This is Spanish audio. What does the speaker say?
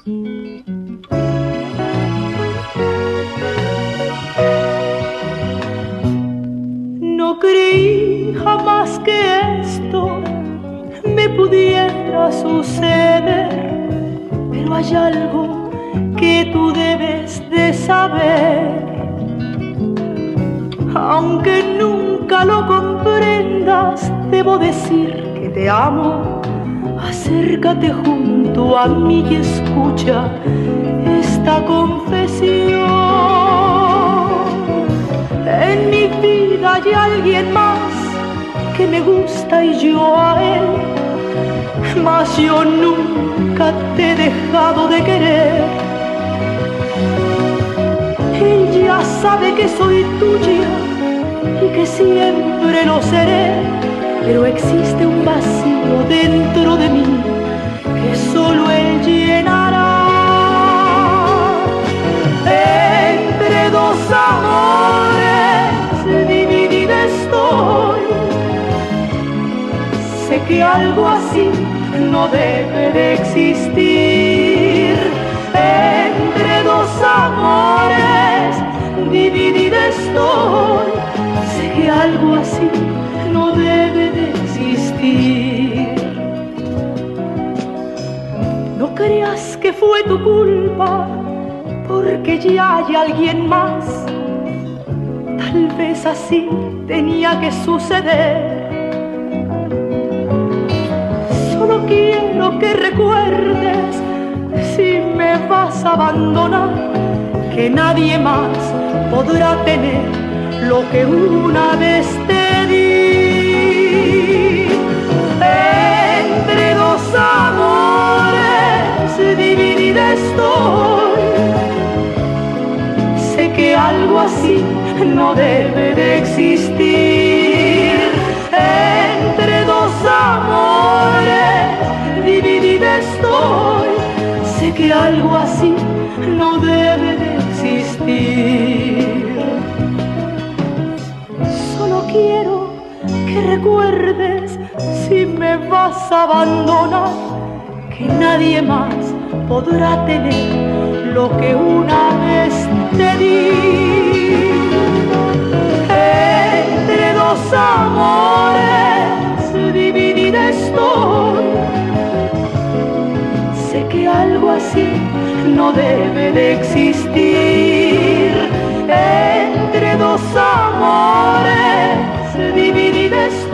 No creí jamás que esto me pudiera suceder, pero hay algo que tú debes de saber. Aunque nunca lo comprendas, debo decir que te amo. Acércate junto a mí y escucha esta confesión. En mi vida hay alguien más que me gusta y yo a él, mas yo nunca te he dejado de querer. Él ya sabe que soy tuya y que siempre lo seré, pero existe un vacío dentro de mí que solo él llenará. Entre dos amores dividida estoy. Sé que algo así no debe de existir. Entre dos amores dividida estoy. Sé que algo así no debe de existir. No creas que fue tu culpa, porque ya hay alguien más. Tal vez así tenía que suceder. Solo quiero que recuerdes, si me vas a abandonar, que nadie más podrá tener lo que una vez te di. Entre dos amores dividida estoy. Sé que algo así no debe de existir. Entre dos amores dividida estoy. Sé que algo así no debe de existir. Solo quiero que recuerdes, si me vas a abandonar, que nadie más podrá tener lo que una vez te di. Entre dos amores dividida estoy. Sé que algo así no debe de existir. Entre dos amores dividida estoy.